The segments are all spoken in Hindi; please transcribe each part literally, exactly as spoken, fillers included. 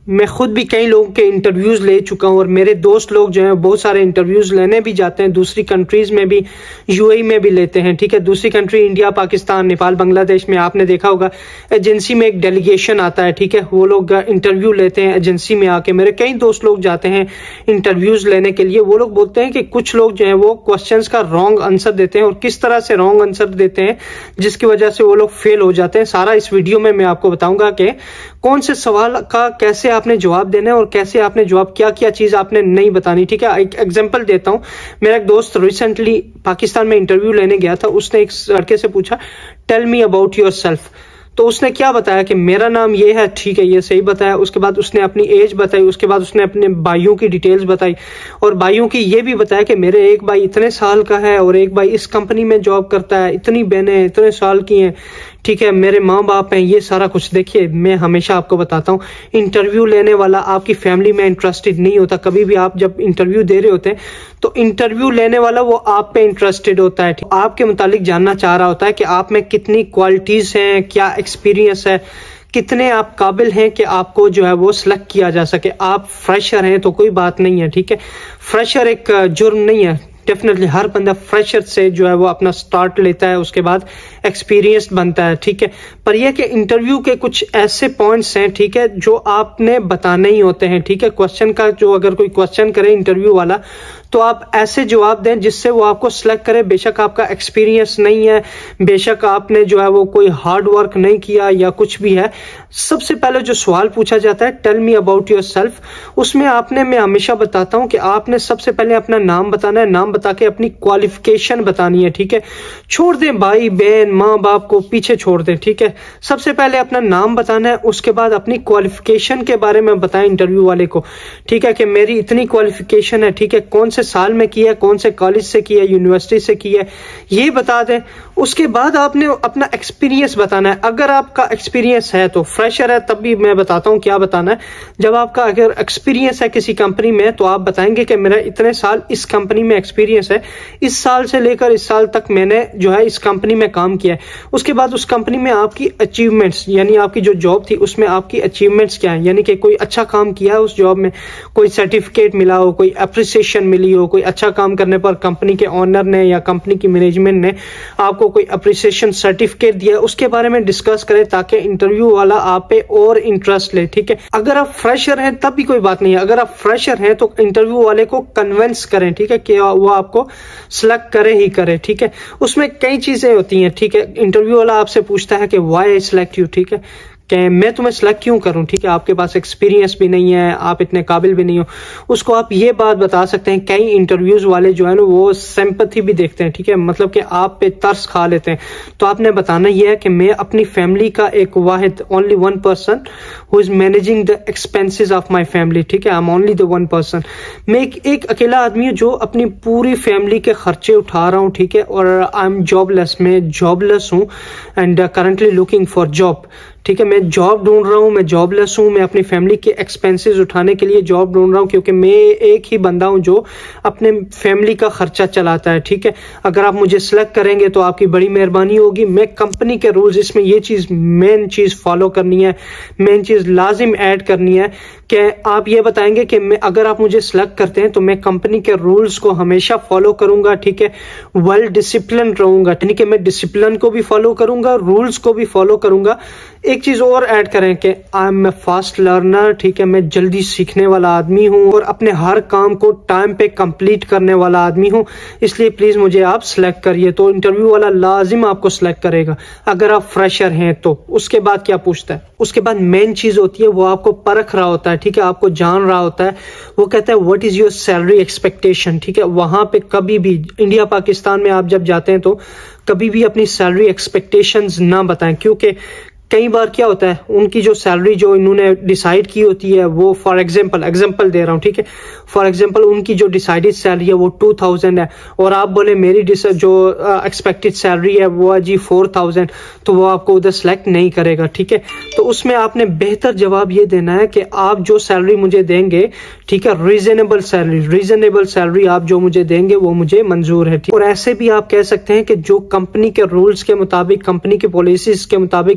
मैं खुद भी कई लोगों के इंटरव्यूज ले चुका हूं और मेरे दोस्त लोग जो हैं बहुत सारे इंटरव्यूज लेने भी जाते हैं, दूसरी कंट्रीज में भी, यूएई में भी लेते हैं, ठीक है। दूसरी कंट्री इंडिया, पाकिस्तान, नेपाल, बांग्लादेश में आपने देखा होगा एजेंसी में एक डेलीगेशन आता है, ठीक है। वो लोग इंटरव्यू लेते हैं एजेंसी में आके। मेरे कई दोस्त लोग जाते हैं इंटरव्यूज लेने के लिए। वो लोग बोलते हैं कि कुछ लोग जो है वो क्वेश्चंस का रॉन्ग आंसर देते हैं और किस तरह से रॉन्ग आंसर देते हैं जिसकी वजह से वो लोग फेल हो जाते हैं। सारा इस वीडियो में मैं आपको बताऊंगा कि कौन से सवाल का कैसे आपने जवाब देना है और कैसे आपने जवाब, क्या क्या चीज आपने नहीं बतानी, ठीक है। एक एग्जांपल देता हूं। मेरा एक दोस्त रिसेंटली पाकिस्तान में इंटरव्यू लेने गया था। उसने एक लड़के से पूछा टेल मी अबाउट योरसेल्फ। तो उसने क्या बताया कि मेरा नाम ये है, ठीक है, ये सही बताया। उसके बाद उसने अपनी एज बताई, उसके बाद उसने अपने भाइयों की डिटेल्स बताई और भाइयों की ये भी बताया कि मेरे एक भाई इतने साल का है और एक भाई इस कंपनी में जॉब करता है, इतनी बहनें इतने साल की हैं, ठीक है, मेरे माँ बाप हैं, ये सारा कुछ। देखिए, मैं हमेशा आपको बताता हूँ, इंटरव्यू लेने वाला आपकी फैमिली में इंटरेस्टेड नहीं होता। कभी भी आप जब इंटरव्यू दे रहे होते हैं तो इंटरव्यू लेने वाला वो आप पे इंटरेस्टेड होता है, आपके मुतालिक जानना चाह रहा होता है कि आप में कितनी क्वालिटीज हैं, क्या एक्सपीरियंस है, कितने आप काबिल हैं कि आपको जो है वो सिलेक्ट किया जा सके। आप फ्रेशर हैं तो कोई बात नहीं है, ठीक है। फ्रेशर एक जुर्म नहीं है। डेफिनेटली हर बंदा फ्रेशर से जो है वो अपना स्टार्ट लेता है, उसके बाद एक्सपीरियंस्ड बनता है, ठीक है। पर यह कि इंटरव्यू के कुछ ऐसे पॉइंट्स हैं, ठीक है, जो आपने बताने ही होते हैं, ठीक है। क्वेश्चन का जो अगर कोई क्वेश्चन करे इंटरव्यू वाला तो आप ऐसे जवाब दें जिससे वो आपको सिलेक्ट करे। बेशक आपका एक्सपीरियंस नहीं है, बेशक आपने जो है वो कोई हार्ड वर्क नहीं किया या कुछ भी है, सबसे पहले जो सवाल पूछा जाता है टेल मी अबाउट योरसेल्फ, उसमें आपने, मैं हमेशा बताता हूं कि आपने सबसे पहले अपना नाम बताना है। नाम बता के अपनी क्वालिफिकेशन बतानी है, ठीक है। छोड़ दें भाई बहन माँ बाप को, पीछे छोड़ दें, ठीक है। सबसे पहले अपना नाम बताना है, उसके बाद अपनी क्वालिफिकेशन के बारे में बताएं इंटरव्यू वाले को, ठीक है, कि मेरी इतनी क्वालिफिकेशन है, ठीक है, कौन से साल में किया है, कौन से कॉलेज से किया है, यूनिवर्सिटी से किया है, ये बता दें। उसके बाद आपने अपना एक्सपीरियंस बताना है। अगर आपका एक्सपीरियंस है तो फ्रेशर है तब भी मैं बताता हूं क्या बताना है। जब आपका अगर एक्सपीरियंस है किसी कंपनी में तो आप बताएंगे कि मेरा इतने साल इस कंपनी में एक्सपीरियंस है, इस साल से लेकर इस साल तक मैंने जो है इस कंपनी में काम किया है। उसके बाद उस कंपनी में आपकी अचीवमेंट्स, यानी आपकी जो जॉब थी उसमें आपकी अचीवमेंट्स क्या है, यानी कि कोई अच्छा काम किया है उस जॉब में, कोई सर्टिफिकेट मिला हो, कोई अप्रिसिएशन मिली हो, कोई अच्छा काम करने पर कंपनी के ओनर ने या कंपनी की मैनेजमेंट ने आपको कोई अप्रिसिएशन सर्टिफिकेट दिया, उसके बारे में डिस्कस करें ताकि इंटरव्यू वाला आप पे और इंटरेस्ट ले, ठीक है। अगर आप फ्रेशर हैं तब भी कोई बात नहीं है। अगर आप फ्रेशर हैं तो इंटरव्यू वाले को कन्विंस करें, ठीक है, कि वो आपको सिलेक्ट करे ही करे, ठीक है। उसमें कई चीजें होती हैं, ठीक है। इंटरव्यू वाला आपसे पूछता है कि व्हाई आई सिलेक्ट यू, ठीक है, कि मैं तुम्हें सिलेक्ट क्यों करूं, ठीक है, आपके पास एक्सपीरियंस भी नहीं है, आप इतने काबिल भी नहीं हो। उसको आप ये बात बता सकते हैं। कई इंटरव्यूज वाले जो है ना वो सिंपैथी भी देखते हैं, ठीक है, मतलब कि आप पे तरस खा लेते हैं। तो आपने बताना ये है कि मैं अपनी फैमिली का एक वाहिद, only one person who is managing the expenses of my family, ठीक है, I am only the one person. मैं एक, एक अकेला आदमी हूं जो अपनी पूरी फैमिली के खर्चे उठा रहा हूं, ठीक है, और आई एम जॉबलेस, मैं जॉबलेस हूं and currently looking for job, ठीक है। मैं जॉब ढूंढ रहा हूं, मैं जॉबलेस हूं, मैं अपनी फैमिली के एक्सपेंसेस उठाने के लिए जॉब ढूंढ रहा हूं क्योंकि मैं एक ही बंदा हूं जो अपने फैमिली का खर्चा चलाता है, ठीक है। अगर आप मुझे सिलेक्ट करेंगे तो आपकी बड़ी मेहरबानी होगी। मैं कंपनी के रूल्स, इसमें ये चीज मेन चीज फॉलो करनी है, मेन चीज लाजिम ऐड करनी है कि आप ये बताएंगे कि मैं, अगर आप मुझे सिलेक्ट करते हैं तो मैं कंपनी के रूल्स को हमेशा फॉलो करूंगा, ठीक है, वेल डिसिप्लिन रहूंगा, यानी कि मैं डिसिप्लिन को भी फॉलो करूंगा, रूल्स को भी फॉलो करूंगा। एक चीज और ऐड करें कि I am a fast learner, ठीक है, मैं जल्दी सीखने वाला आदमी हूं और अपने हर काम को टाइम पे कंप्लीट करने वाला आदमी हूं, इसलिए प्लीज मुझे आप सिलेक्ट करिए। तो इंटरव्यू वाला लाजिम आपको सिलेक्ट करेगा अगर आप फ्रेशर हैं तो। उसके बाद क्या पूछता है, उसके बाद मेन चीज होती है वो आपको परख रहा होता है, ठीक है, आपको जान रहा होता है। वो कहता है what is your salary expectation, ठीक है। वहां पे कभी भी इंडिया पाकिस्तान में आप जब जाते हैं तो कभी भी अपनी सैलरी एक्सपेक्टेशंस ना बताएं, क्योंकि कई बार क्या होता है उनकी जो सैलरी जो इन्होंने डिसाइड की होती है वो, फॉर एग्जांपल एग्जांपल दे रहा हूँ, ठीक है, फॉर एग्जांपल उनकी जो डिसाइडेड सैलरी है वो टू थाउजेंड है और आप बोले मेरी जो एक्सपेक्टेड सैलरी है वो है जी फोर थाउजेंड, तो वो आपको उधर सेलेक्ट नहीं करेगा, ठीक है। तो उसमें आपने बेहतर जवाब ये देना है कि आप जो सैलरी मुझे देंगे, ठीक है, रीजनेबल सैलरी, रीजनेबल सैलरी आप जो मुझे देंगे वो मुझे मंजूर है, ठीक। और ऐसे भी आप कह सकते हैं कि जो कंपनी के रूल्स के मुताबिक, कंपनी की पॉलिसीज के मुताबिक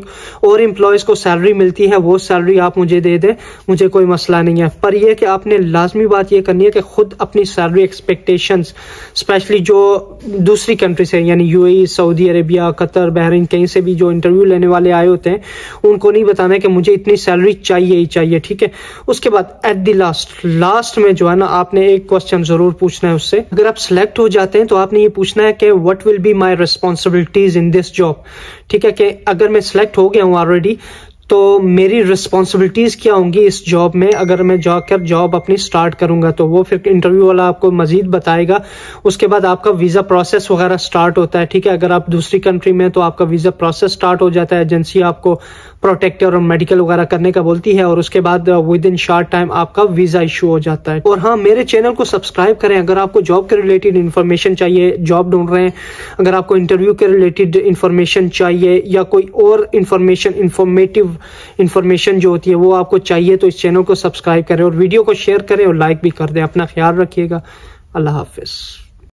और एम्प्लॉयज को सैलरी मिलती है वो सैलरी आप मुझे दे दें, मुझे कोई मसला नहीं है। पर यह कि आपने लाजमी बात यह करनी है कि खुद अपनी सैलरी एक्सपेक्टेशंस, स्पेशली जो दूसरी कंट्री से यानी UAE, Saudi Arabia, Qatar, Bahrain, कहीं से भी जो इंटरव्यू लेने वाले आए होते हैं उनको नहीं बताना है कि मुझे इतनी सैलरी चाहिए ही चाहिए, ठीक है। उसके बाद एट द लास्ट लास्ट में जो है ना आपने एक क्वेश्चन जरूर पूछना है उससे। अगर आप सिलेक्ट हो जाते हैं तो आपने ये पूछना है कि what will be my responsibilities in this job, ठीक है। कि अगर मैं सिलेक्ट हो गया हूं ऑलरेडी तो मेरी रिस्पॉन्सिबिलिटीज क्या होंगी इस जॉब में, अगर मैं जाकर जॉब अपनी स्टार्ट करूंगा तो वो फिर इंटरव्यू वाला आपको मजीद बताएगा। उसके बाद आपका वीजा प्रोसेस वगैरह स्टार्ट होता है, ठीक है। अगर आप दूसरी कंट्री में तो आपका वीजा प्रोसेस स्टार्ट हो जाता है, एजेंसी आपको प्रोटेक्टर और मेडिकल वगैरह करने का बोलती है और उसके बाद विद इन शॉर्ट टाइम आपका वीजा इशू हो जाता है। और हाँ, मेरे चैनल को सब्सक्राइब करें अगर आपको जॉब के रिलेटेड इन्फॉर्मेशन चाहिए, जॉब ढूंढ रहे हैं, अगर आपको इंटरव्यू के रिलेटेड इन्फॉर्मेशन चाहिए या कोई और इन्फॉर्मेशन इंफॉर्मेटिव इंफॉर्मेशन जो होती है वो आपको चाहिए तो इस चैनल को सब्सक्राइब करें और वीडियो को शेयर करें और लाइक भी कर दें। अपना ख्याल रखिएगा। अल्लाह हाफिज।